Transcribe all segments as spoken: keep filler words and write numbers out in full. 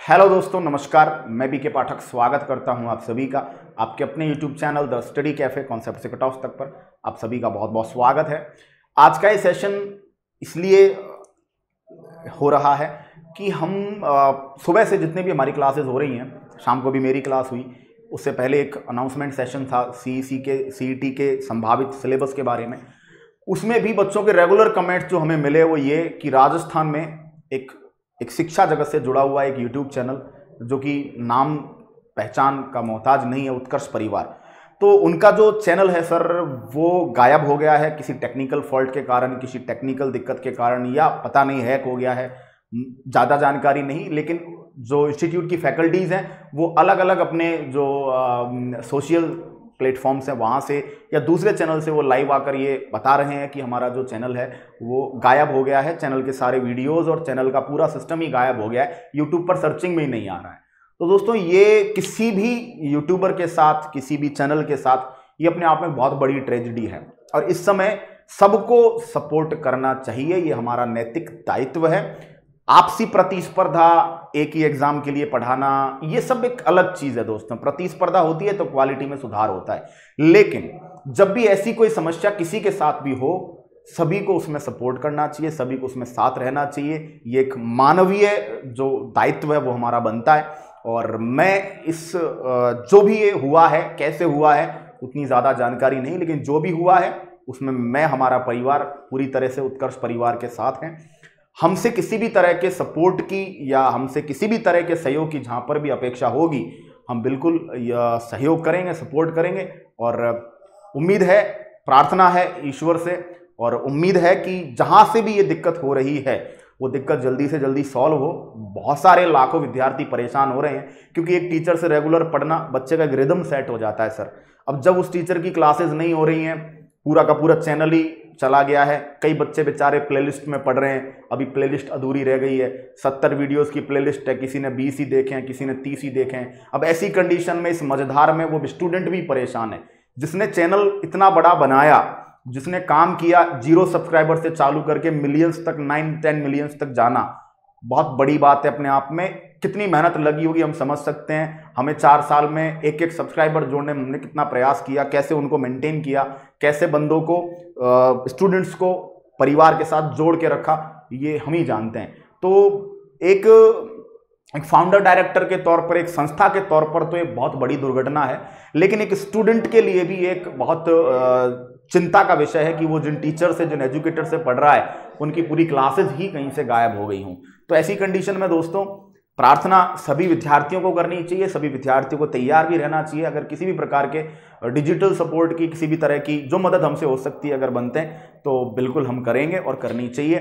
Hello दोस्तों, नमस्कार। मैं बीके पाठक स्वागत करता हूं आप सभी का आपके अपने YouTube channel The Study Cafe Concept से कट ऑफ तक पर आप सभी का बहुत बहुत स्वागत है। आज का ये सेशन इसलिए हो रहा है कि हम सुबह से जितने भी हमारी क्लासेस हो रही हैं, शाम को भी मेरी क्लास हुई, उससे पहले एक अनाउंसमेंट सेशन था सीईसी के सीईटी के संभावित सिलेबस के बारे में। उसमें भी बच्चों के रेगुलर कमेंट्स जो हमें मिले वो ये कि राजस्थान में एक एक शिक्षा जगत से जुड़ा हुआ एक यूट्यूब चैनल जो कि नाम पहचान का मोहताज नहीं है, उत्कर्ष परिवार, तो उनका जो चैनल है सर वो गायब हो गया है किसी टेक्निकल फॉल्ट के कारण, किसी टेक्निकल दिक्कत के कारण, या पता नहीं हैक हो गया है, ज़्यादा जानकारी नहीं। लेकिन जो इंस्टीट्यूट की फैकल्टीज़ हैं वो अलग अलग अपने जो सोशल प्लेटफॉर्म्स हैं वहाँ से या दूसरे चैनल से वो लाइव आकर ये बता रहे हैं कि हमारा जो चैनल है वो गायब हो गया है, चैनल के सारे वीडियोस और चैनल का पूरा सिस्टम ही गायब हो गया है, यूट्यूब पर सर्चिंग में ही नहीं आ रहा है। तो दोस्तों ये किसी भी यूट्यूबर के साथ, किसी भी चैनल के साथ, ये अपने आप में बहुत बड़ी ट्रेजेडी है और इस समय सबको सपोर्ट करना चाहिए, ये हमारा नैतिक दायित्व है। आपसी प्रतिस्पर्धा, एक ही एग्जाम के लिए पढ़ाना, ये सब एक अलग चीज है दोस्तों। प्रतिस्पर्धा होती है तो क्वालिटी में सुधार होता है, लेकिन जब भी ऐसी कोई समस्या किसी के साथ भी हो, सभी को उसमें सपोर्ट करना चाहिए, सभी को उसमें साथ रहना चाहिए। ये एक मानवीय जो दायित्व है वो हमारा बनता है। और मैं इस जो भी ये हुआ है, कैसे हुआ है, उतनी ज्यादा जानकारी नहीं, लेकिन जो भी हुआ है उसमें मैं, हमारा परिवार पूरी तरह से उत्कर्ष परिवार के साथ हैं। हमसे किसी भी तरह के सपोर्ट की या हमसे किसी भी तरह के सहयोग की जहां पर भी अपेक्षा होगी, हम बिल्कुल सहयोग करेंगे, सपोर्ट करेंगे। और उम्मीद है, प्रार्थना है ईश्वर से, और उम्मीद है कि जहां से भी ये दिक्कत हो रही है वो दिक्कत जल्दी से जल्दी सॉल्व हो। बहुत सारे लाखों विद्यार्थी परेशान हो रहे हैं क्योंकि एक टीचर से रेगुलर पढ़ना, बच्चे का एक रिदम सेट हो जाता है सर। अब जब उस टीचर की क्लासेस नहीं हो रही हैं, पूरा का पूरा चैनल ही चला गया है। कई बच्चे बेचारे प्लेलिस्ट में पढ़ रहे हैं, अभी प्लेलिस्ट अधूरी रह गई है। सत्तर वीडियोस की प्लेलिस्ट है, किसी ने बीस ही देखे हैं, किसी ने तीस ही देखे हैं। अब ऐसी कंडीशन में, इस मझधार में, वो स्टूडेंट भी परेशान है जिसने चैनल इतना बड़ा बनाया, जिसने काम किया, जीरो सब्सक्राइबर से चालू करके मिलियंस तक, नाइन टेन मिलियंस तक जाना बहुत बड़ी बात है अपने आप में। कितनी मेहनत लगी होगी हम समझ सकते हैं। हमें चार साल में एक एक सब्सक्राइबर जोड़ने में हमने कितना प्रयास किया, कैसे उनको मेंटेन किया, कैसे बंदों को, स्टूडेंट्स को परिवार के साथ जोड़ के रखा, ये हम ही जानते हैं। तो एक एक फाउंडर डायरेक्टर के तौर पर, एक संस्था के तौर पर तो ये बहुत बड़ी दुर्घटना है, लेकिन एक स्टूडेंट के लिए भी एक बहुत चिंता का विषय है कि वो जिन टीचर से, जिन एजुकेटर से पढ़ रहा है, उनकी पूरी क्लासेस ही कहीं से गायब हो गई हों। तो ऐसी कंडीशन में दोस्तों प्रार्थना सभी विद्यार्थियों को करनी चाहिए, सभी विद्यार्थियों को तैयार भी रहना चाहिए। अगर किसी भी प्रकार के डिजिटल सपोर्ट की, किसी भी तरह की जो मदद हमसे हो सकती है अगर बनते हैं, तो बिल्कुल हम करेंगे और करनी चाहिए।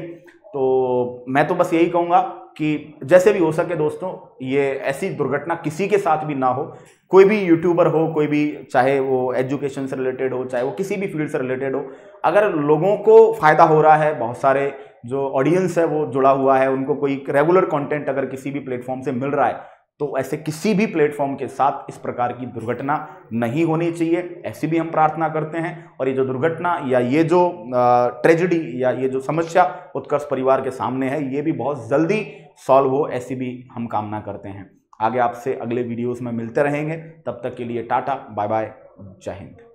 तो मैं तो बस यही कहूँगा कि जैसे भी हो सके दोस्तों, ये ऐसी दुर्घटना किसी के साथ भी ना हो। कोई भी यूट्यूबर हो, कोई भी, चाहे वो एजुकेशन से रिलेटेड हो, चाहे वो किसी भी फील्ड से रिलेटेड हो, अगर लोगों को फायदा हो रहा है, बहुत सारे जो ऑडियंस है वो जुड़ा हुआ है, उनको कोई रेगुलर कंटेंट अगर किसी भी प्लेटफॉर्म से मिल रहा है, तो ऐसे किसी भी प्लेटफॉर्म के साथ इस प्रकार की दुर्घटना नहीं होनी चाहिए, ऐसी भी हम प्रार्थना करते हैं। और ये जो दुर्घटना या ये जो ट्रेजेडी या ये जो समस्या उत्कर्ष परिवार के सामने है, ये भी बहुत जल्दी सॉल्व हो, ऐसी भी हम कामना करते हैं। आगे आपसे अगले वीडियोस में मिलते रहेंगे, तब तक के लिए टाटा, बाय बाय, जय हिंद।